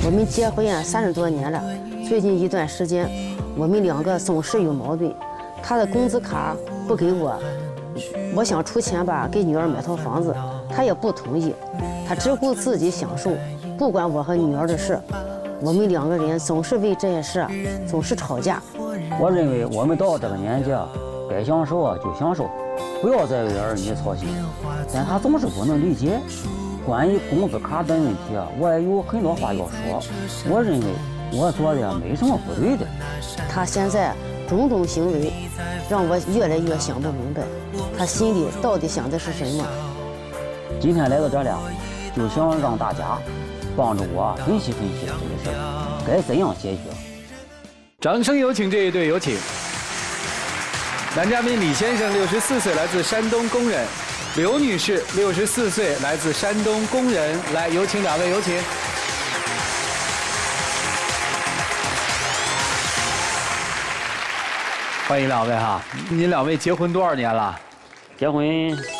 我们结婚30多年了，最近一段时间，我们两个总是有矛盾。他的工资卡不给我，我想出钱吧，给女儿买套房子，他也不同意，他只顾自己享受，不管我和女儿的事。我们两个人总是为这些事总是吵架。 我认为我们到这个年纪，该享受就享受，不要再为儿女操心。但他总是不能理解。关于工资卡等问题我也有很多话要说。我认为我做的没什么不对的。 他现在种种行为让我越来越想不明白，他心里到底想的是什么？ 今天来到这里，就想让大家帮着我分析分析这个事儿，该怎样解决。 掌声有请这一对，有请。男嘉宾李先生64岁，来自山东工人；刘女士64岁，来自山东工人。来，有请两位，有请。欢迎两位哈！您两位结婚多少年了？ 结婚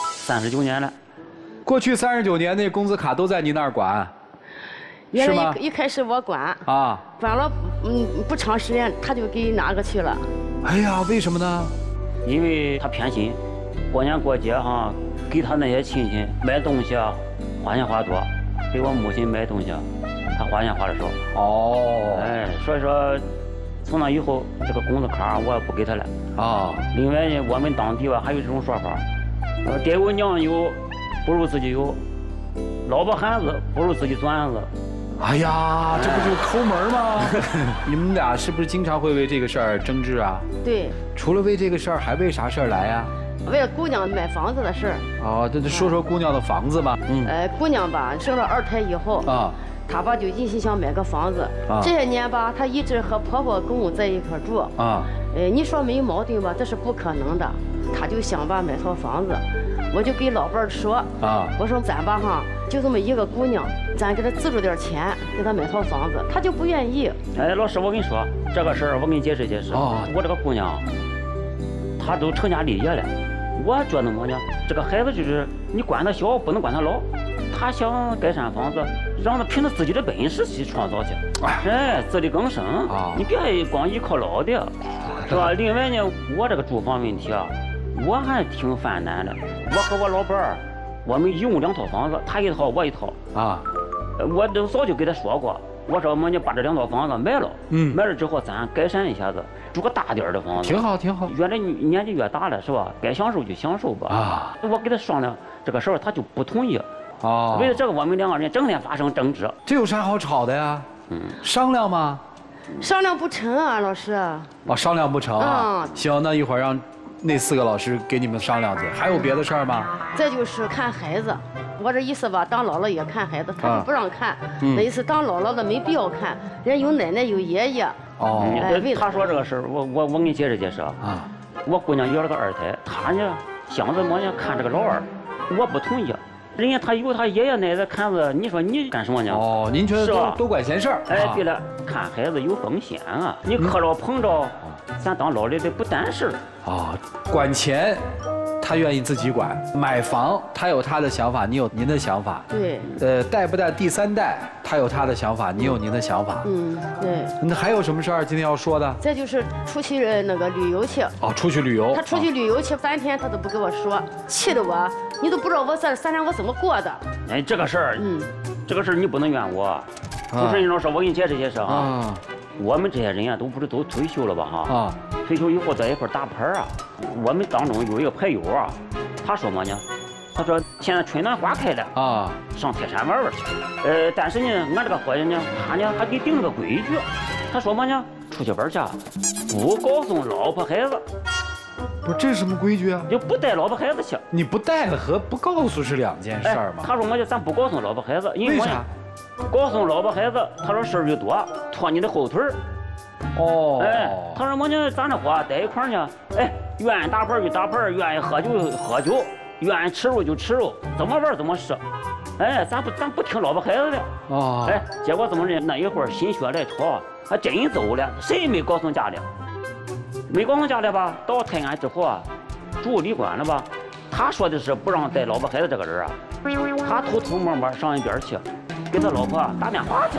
39年了。 过去39年那工资卡都在您那儿管， 原来一开始我管啊， 管了不长时间他就给拿过去了。 哎呀，为什么呢？ 因为他偏心，过年过节给他那些亲戚买东西花钱花多，给我母亲买东西，他花钱花的少。 哦， 所以说从那以后，这个工资卡我也不给他了。 啊， 另外呢，我们当地还有这种说法，爹有娘有，不如自己有；老婆汉子不如自己钻子。 哎呀，这不就是抠门吗？你们俩是不是经常会为这个事儿争执啊？ 对。 除了为这个事儿，还为啥事儿来呀？ 为了姑娘买房子的事儿。 哦，这说说姑娘的房子吧。 姑娘吧，生了2胎以后啊，她吧就一心想买个房子。这些年吧，她一直和婆婆公公在一块住。啊。你说没有矛盾吧？这是不可能的。她就想吧买套房子，我就给老伴儿说啊，我说咱吧就这么一个姑娘，咱给她资助点钱，给她买套房子，她就不愿意。 老师，我跟你说这个事儿，我给你解释解释。我这个姑娘，她都成家立业了，我觉得么呢？这个孩子就是你管他小，不能管他老。他想改善房子，让他凭着自己的本事去创造去，自力更生。你别光依靠老的，是吧？另外呢，我这个住房问题我还挺犯难的。我和我老伴儿，我们一共2套房子，他一套我一套啊。我都早就给他说过，我说你把这2套房子买了，买了之后咱改善一下子，住个大点的房子。挺好挺好。越来年纪越大了是吧？该享受就享受吧。啊。我给他商量这个事儿，他就不同意。哦。为了这个，我们2个人整天发生争执。 这有啥好吵的呀？商量吗？ 商量不成啊，老师。 哦，商量不成啊。行，那一会儿让那4个老师给你们商量去。还有别的事儿吗？再就是看孩子，我这意思吧，当姥姥也看孩子，他就不让看。那意思当姥姥的没必要看，人家有奶奶有爷爷。哦。 他说这个事儿，我给你解释解释啊。我姑娘有了个2胎，她呢想着么呢看这个老二，我不同意。人家他有他爷爷奶奶看着，你说你干什么呢？哦， 您觉得多管闲事儿？ 对了，看孩子有风险啊，你磕着碰着，咱当老的得不担事儿。 管钱，他愿意自己管；买房，他有他的想法，你有您的想法。 对。 带不带第3代，他有他的想法，你有您的想法。 对。 那还有什么事儿今天要说的？ 再就是出去那个旅游去。 出去旅游。 他出去旅游去3天，他都不跟我说，气得我，你都不知道我这3天我怎么过的。 这个事儿，这个事儿你不能怨我。就是老师，我给你解释解释啊。我们这些人都不是都退休了吧退休以后在一块打牌我们当中有一个牌友他说么呢？他说现在春暖花开了上铁山玩玩去。但是呢，俺这个伙计呢，他呢还给定了个规矩。他说么呢？出去玩去不告诉老婆孩子。 不是，这是什么规矩啊？ 就不带老婆孩子去。 你不带了和不告诉是2件事吗？ 他说么就咱不告诉老婆孩子，因为啥？ 告诉老婆孩子，他说事儿就多，拖你的后腿儿。他说么呢？咱这伙在一块儿呢，愿意打牌就打牌，愿意喝酒就喝酒，愿意吃肉就吃肉，怎么玩怎么吃。咱不听老婆孩子的。结果怎么的？那一会儿心血来潮，还真走了，谁也没告诉家里，没告诉家里吧？到泰安之后住旅馆了吧？他说的是不让带老婆孩子这个人他偷偷摸摸上一边去，给他老婆打电话去了。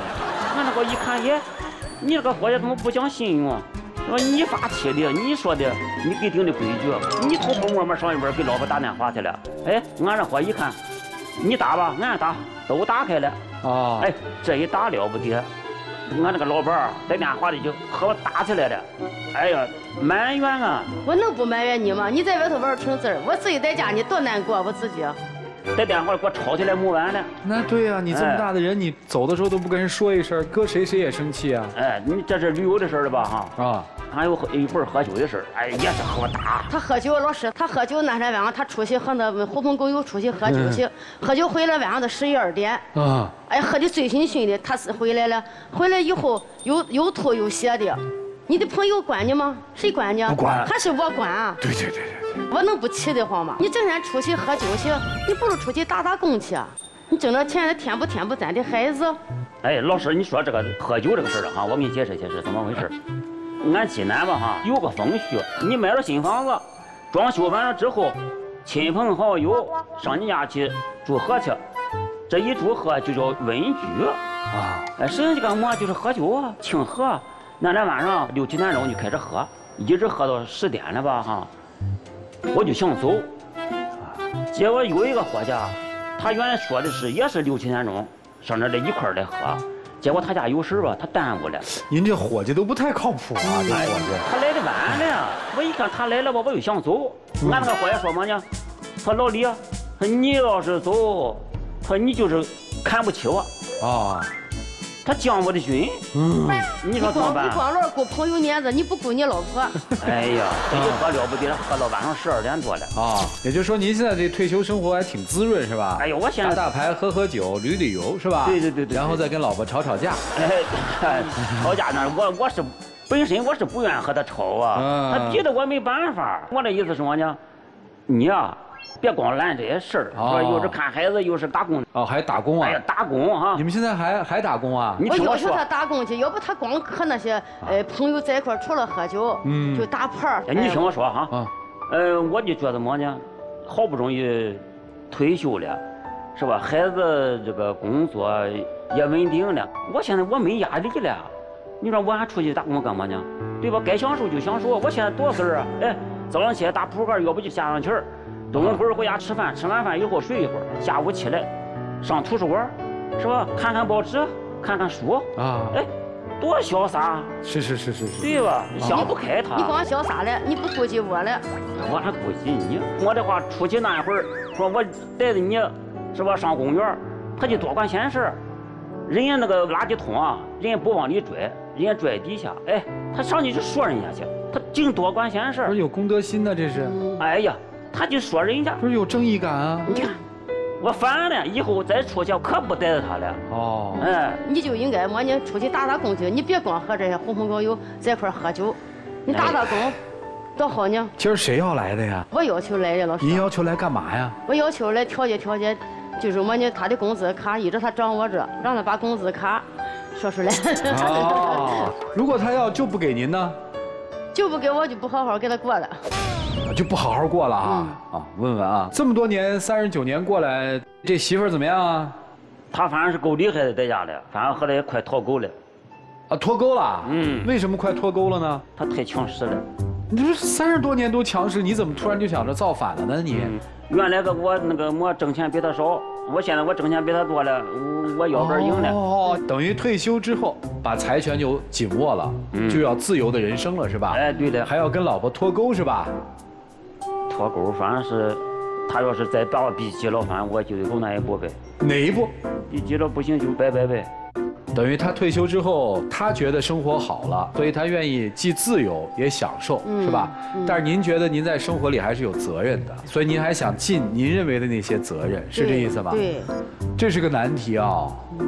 俺那个一看，耶，你这个伙计怎么不讲信用啊？说你发起的，你说的，你给定的规矩，你偷偷摸摸上一边给老婆打电话去了。哎，俺这伙一看，你打吧，俺打，都打开了。哦，哎，这一打了不得，俺那个老板在电话里就和我打起来了。哎呀，埋怨啊！ 我能不埋怨你吗？你在外头玩凭字儿，我自己在家你多难过，我自己。 在电话里给我吵起来没完了。 那对呀，你这么大的人，你走的时候都不跟人说一声，搁谁也生气啊。 哎，你这是旅游的事了吧？哈啊，还有一会儿喝酒的事，哎，也是和我打。 他喝酒，老师，他喝酒那天晚上他出去和那狐朋狗友出去喝酒去，喝酒回来晚上都11、2点。啊。哎，喝的醉醺醺的，他是回来了，回来以后又吐又泻的。你的朋友管你吗？谁管你？ 不管， 还是我管啊？ 对。 我能不气得慌吗？你整天出去喝酒去，你不如出去打工去啊！你挣着钱添不咱的孩子？ 哎，老师，你说这个喝酒这个事儿哈，我给你解释解释怎么回事。俺济南吧哈有个风俗，你买了新房子，装修完了之后，亲朋好友上你家去祝贺去，这一祝贺就叫温居啊。哎，实际干嘛就是喝酒啊，庆贺。那天晚上6、7点钟就开始喝，一直喝到10点了吧哈。我就想走，结果有一个伙计，他原来说的是也是6、7点钟上这一块儿来喝，结果他家有事吧，他耽误了。 您这伙计都不太靠谱啊，这伙计。 他来的晚了，我一看他来了吧，我又想走。俺那个伙计说嘛呢？他老李，他你要是走，他你就是看不起我啊。他将我的军，你说怎么办？ 你光顾朋友面子，你不顾你老婆。 哎呀，这一喝了不得了，喝到晚上12点多了啊！也就是说，您现在这退休生活还挺滋润，是吧？ 哎呦，我现在打牌、喝酒、旅游，是吧？ 对。 然后再跟老婆吵架。 哎，吵架呢，我是本身我是不愿和他吵啊，他逼得我没办法。我的意思是什么呢？你呀。别光揽这些事儿，说又是看孩子，又是打工。 哦，还打工啊？ 哎呀，打工哈！ 你们现在还打工啊？ 我要求他打工去，要不他光和那些朋友在一块，除了喝酒，就打牌。 你听我说哈，我就觉得么呢，好不容易退休了，是吧？孩子这个工作也稳定了，我现在我没压力了。你说我还出去打工干嘛呢？对吧？该享受就享受。我现在多事儿啊！哎，早上起来打扑克，要不就下象棋儿。中午会儿回家吃饭，吃完饭以后睡一会儿，下午起来上图书馆，是吧？看看报纸，看看书啊，哎，多潇洒！ 是， 对吧？想不开他。 你光潇洒了，你不顾及我了。 我还顾及你。我的话出去那一会儿，说我带着你，是吧？上公园，他就多管闲事。人家那个垃圾桶啊，人家不往里拽，人家拽底下，哎，他上去就说人家去，他净多管闲事。 不是有公德心呢，这是。 哎呀。他就说人家不是有正义感啊！ 你看，我烦了，以后再出去可不带着他了。哦， 哎，你就应该么呢？出去打工去，你别光和这些狐朋狗友在一块喝酒，你打工多好呢。 今儿谁要来的呀？ 我要求来的，老师。 您要求来干嘛呀？ 我要求来调节，就是么呢？他的工资卡一直他掌握着，让他把工资卡说出来。 哦，如果他要就不给您呢？ 就不给我就不好好给他过了。 就不好好过了啊！问问啊，这么多年39年过来，这媳妇儿怎么样啊？ 她反正是够厉害的，在家里，反正后来也快脱钩了。 啊，脱钩了？为什么快脱钩了呢？ 她太强势了。 你说30多年都强势，你怎么突然就想着造反了呢？你原来我挣钱比她少，我现在我挣钱比她多了，我腰杆硬了。 哦，等于退休之后把财权就紧握了，就要自由的人生了，是吧？ 哎，对的。 还要跟老婆脱钩是吧？ 脱钩，反正是，他要是再把我逼急了，反正我就得走那一步呗。 哪一步？ 逼急了不行就拜拜呗。 等于他退休之后，他觉得生活好了，所以他愿意既自由也享受，是吧？但是您觉得您在生活里还是有责任的，所以您还想尽您认为的那些责任，是这意思吧？ 对。 这是个难题啊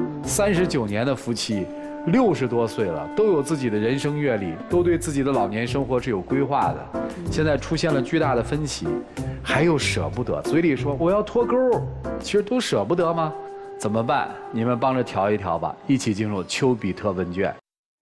！39年的夫妻。60多岁了，都有自己的人生阅历，都对自己的老年生活是有规划的。现在出现了巨大的分歧，还有舍不得，嘴里说我要脱钩，其实都舍不得吗？怎么办？你们帮着调一调吧。一起进入丘比特问卷。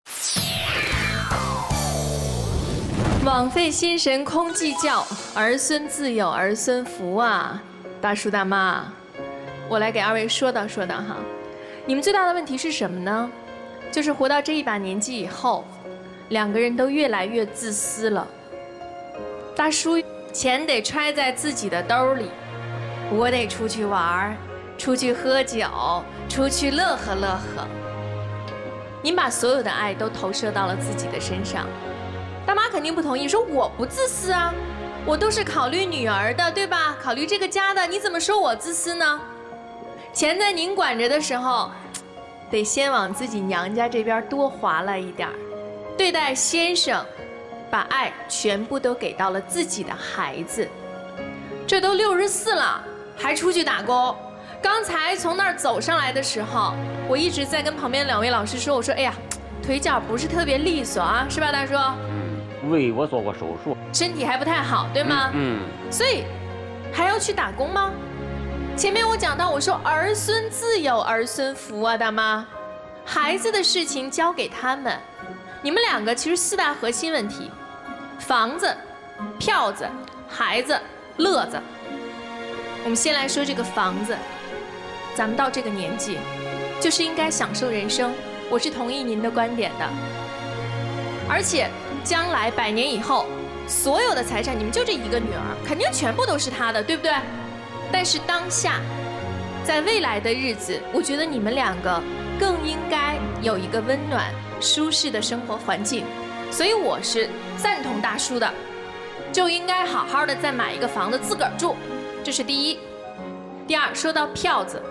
枉费心神空计较，儿孙自有儿孙福啊！大叔大妈，我来给2位说道说道哈。你们最大的问题是什么呢？ 就是活到这一把年纪以后，两个人都越来越自私了。大叔，钱得揣在自己的兜里，我得出去玩，出去喝酒，出去乐呵乐呵。您把所有的爱都投射到了自己的身上。大妈肯定不同意，说我不自私啊，我都是考虑女儿的，对吧？考虑这个家的，你怎么说我自私呢？钱在您管着的时候，得先往自己娘家这边多划拉一点儿。对待先生，把爱全部都给到了自己的孩子。这都64了，还出去打工。刚才从那儿走上来的时候，我一直在跟旁边2位老师说，我说哎呀，腿脚不是特别利索啊，是吧，大叔？ 为我做过手术， 身体还不太好，对吗？所以还要去打工吗？前面我讲到，我说儿孙自有儿孙福啊，大妈，孩子的事情交给他们。你们2个其实4大核心问题：房子、票子、孩子、乐子。我们先来说这个房子，咱们到这个年纪，就是应该享受人生，我是同意您的观点的。而且将来100年以后，所有的财产，你们就这一个女儿，肯定全部都是她的，对不对？但是当下，在未来的日子，我觉得你们2个更应该有一个温暖、舒适的生活环境。所以我是赞同大叔的，就应该好好的再买一个房子自个儿住，这是第一。第二，说到票子，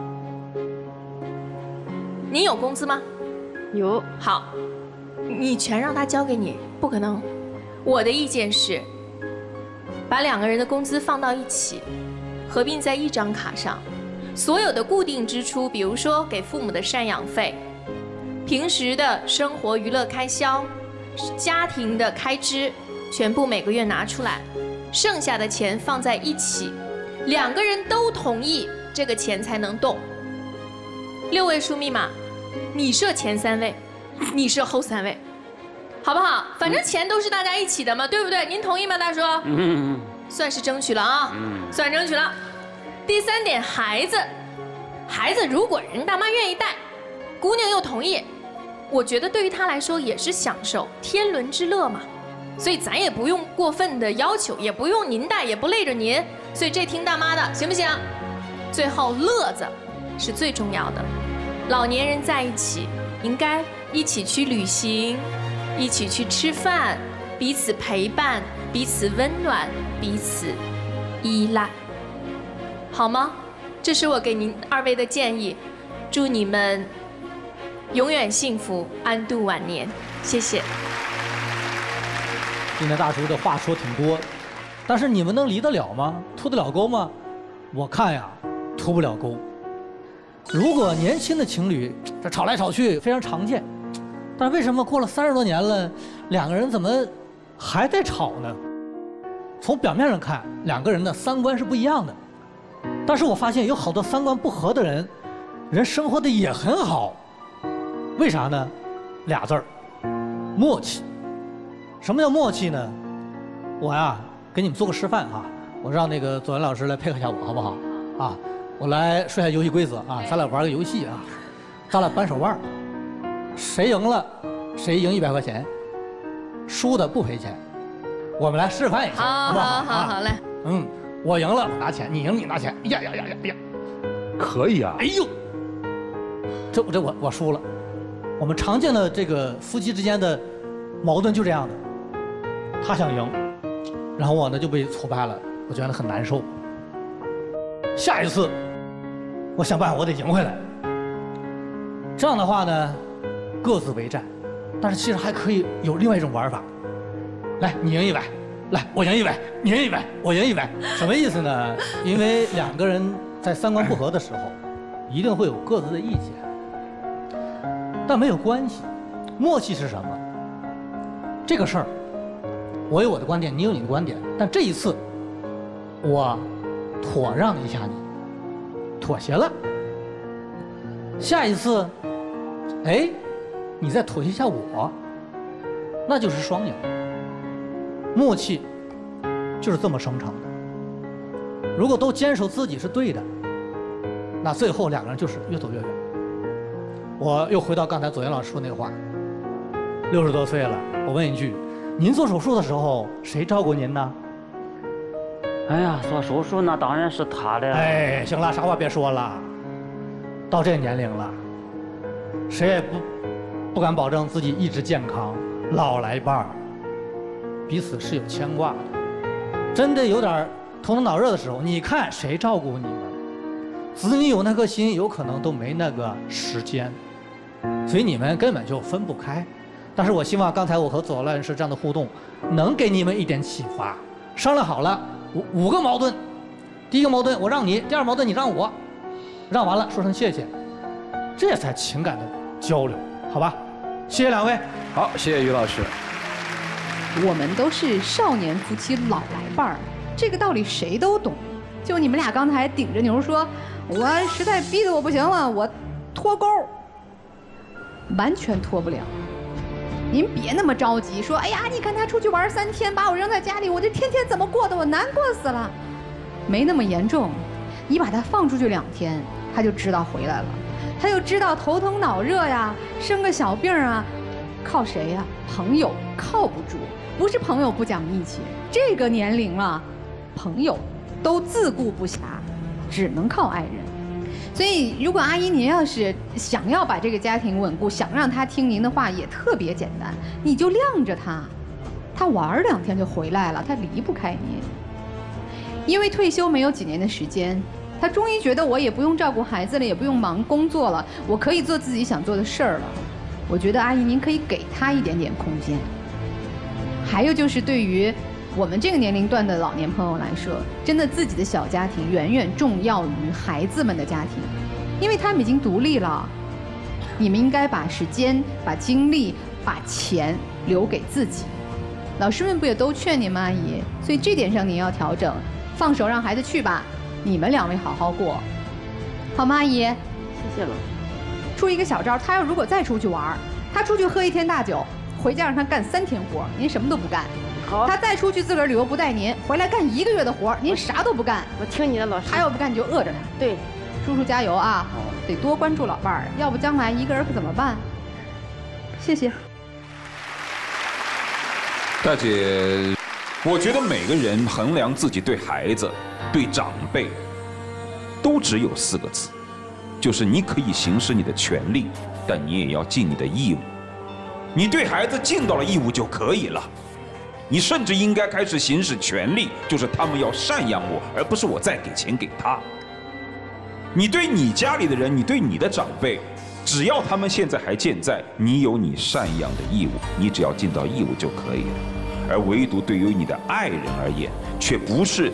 您有工资吗？ 有。 好，你全让他交给你，不可能。我的意见是，把2个人的工资放到一起，合并在一张卡上，所有的固定支出，比如说给父母的赡养费、平时的生活娱乐开销、家庭的开支，全部每个月拿出来，剩下的钱放在一起，2个人都同意，这个钱才能动。6位数密码，你设前3位，你设后3位，好不好？反正钱都是大家一起的嘛，对不对？您同意吗，大叔？算是争取了啊，算争取了。第3点，孩子，孩子如果人大妈愿意带，姑娘又同意，我觉得对于她来说也是享受，天伦之乐嘛。所以咱也不用过分的要求，也不用您带，也不累着您，所以这听大妈的，行不行？最后乐子是最重要的，老年人在一起应该一起去旅行，一起去吃饭，彼此陪伴，彼此温暖，彼此依赖，好吗？这是我给您2位的建议，祝你们永远幸福，安度晚年，谢谢。 今天大叔的话说挺多，但是你们能离得了吗？吐得了沟吗？我看呀，吐不了沟。如果年轻的情侣这吵来吵去非常常见，但是为什么过了30多年了，2个人怎么还在吵呢？从表面上看，2个人的3观是不一样的，但是我发现有好多3观不合的人，人生活的也很好。为啥呢？2字儿，默契。什么叫默契呢？我呀，给你们做个示范啊，我让那个左文老师来配合一下我，好不好？啊，我来说一下游戏规则啊，咱俩玩个游戏啊，咱俩扳手腕，谁赢了，谁赢100块钱，输的不赔钱。我们来示范一下，好不好？ 好嘞。 我赢了拿钱，你赢你拿钱。呀， 可以啊。 哎呦，这我输了。我们常见的这个夫妻之间的矛盾就这样的。他想赢，然后我呢就被挫败了，我觉得很难受。下一次，我想办法，我得赢回来。这样的话呢，各自为战，但是其实还可以有另外一种玩法。来，你赢100，来，我赢100，你赢100，我赢100，什么意思呢？因为2个人在3观不合的时候，一定会有各自的意见，但没有关系。默契是什么？这个事儿。我有我的观点，你有你的观点，但这一次，我妥让一下你，妥协了。下一次，哎，你再妥协一下我，那就是双赢。默契就是这么生成的。如果都坚守自己是对的，那最后2个人就是越走越远。 我又回到刚才左岩老师说那个话，60多岁了，我问一句，您做手术的时候谁照顾您呢？ 哎呀，做手术那当然是他的。 哎，行了，啥话别说了，到这年龄了，谁也不敢保证自己一直健康，老来伴儿，彼此是有牵挂的。真的有点头疼脑热的时候，你看谁照顾你们？子女有那颗心，有可能都没那个时间，所以你们根本就分不开。但是我希望刚才我和左老师这样的互动，能给你们一点启发。商量好了，5个矛盾，第一个矛盾我让你，第二矛盾你让我，让完了说声谢谢，这才情感的交流，好吧？谢谢两位。 好，谢谢于老师。 我们都是少年夫妻老来伴儿，这个道理谁都懂。就你们俩刚才顶着牛说，我实在逼得我不行了，我脱钩，完全脱不了。您别那么着急，说哎呀，你看他出去玩3天，把我扔在家里，我这天天怎么过的？我难过死了。没那么严重，你把他放出去2天，他就知道回来了，他就知道头疼脑热呀，生个小病啊，靠谁呀？朋友靠不住，不是朋友不讲义气，这个年龄了，朋友都自顾不暇，只能靠爱人。所以，如果阿姨您要是想要把这个家庭稳固，想让他听您的话，也特别简单，你就晾着他，他玩2天就回来了，他离不开您。因为退休没有几年的时间，他终于觉得我也不用照顾孩子了，也不用忙工作了，我可以做自己想做的事儿了。我觉得阿姨您可以给他一点点空间。还有就是对于我们这个年龄段的老年朋友来说，真的自己的小家庭远远重要于孩子们的家庭，因为他们已经独立了。你们应该把时间、把精力、把钱留给自己。老师们不也都劝你吗，阿姨？所以这点上你要调整，放手让孩子去吧，你们2位好好过，好吗，阿姨？ 谢谢了。 出一个小招，他要如果再出去玩，他出去喝1天大酒，回家让他干3天活，您什么都不干。 好， 他再出去自个儿旅游不带您，回来干1个月的活，您啥都不干。 我听你的，老师。 他要不干你就饿着他。 对， 叔叔加油啊！得多关注老伴儿，要不将来一个人可怎么办？谢谢。 大姐，我觉得每个人衡量自己对孩子、对长辈，都只有4个字，就是你可以行使你的权利，但你也要尽你的义务。你对孩子尽到了义务就可以了。你甚至应该开始行使权利，就是他们要赡养我，而不是我再给钱给他。你对你家里的人，你对你的长辈，只要他们现在还健在，你有你赡养的义务，你只要尽到义务就可以了。而唯独对于你的爱人而言，却不是。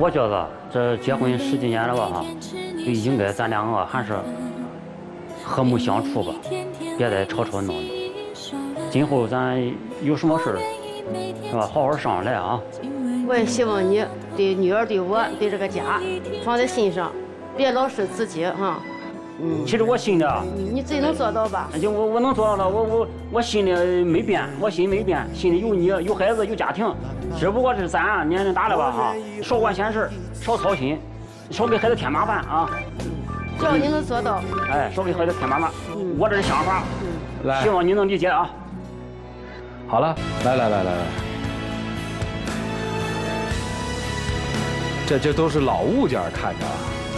我觉得这结婚10几年了吧哈，就应该咱两个还是和睦相处吧，别再吵吵闹闹。今后咱有什么事儿，是吧？好好商量啊。 我也希望你对女儿、对我、对这个家放在心上，别老是自己哈。 其实我心里啊， 你自己能做到吧？ 就我能做到了，我心里没变，我心没变，心里有你，有孩子，有家庭。只不过是咱年龄大了吧哈，少管闲事，少操心，少给孩子添麻烦啊。 只要你能做到， 哎，少给孩子添麻烦，我这是想法，希望你能理解啊。 好了，来，这都是老物件看着啊。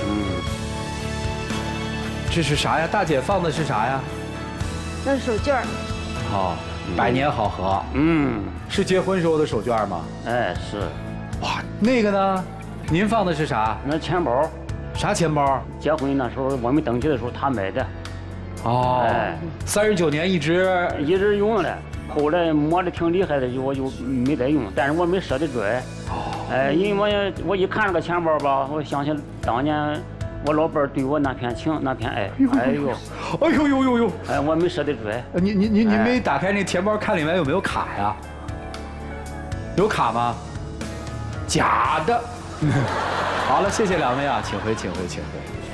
这是啥呀？大姐放的是啥呀？ 那是手绢儿。 好，100年好合。是结婚时候的手绢吗？ 哎，是。 哇，那个呢？您放的是啥？ 那钱包。 啥钱包？ 结婚那时候我们登记的时候他买的。 哦。哎，39年一直用了，后来磨得挺厉害的，我就没再用，但是我没舍得拽。哦。哎，因为我一看这个钱包吧，我想起当年。我老伴儿对我那片情那片爱，哎呦，哎，我没舍得拽。 你没打开那钱包看里面有没有卡呀？有卡吗？假的。好了，谢谢两位啊，请回。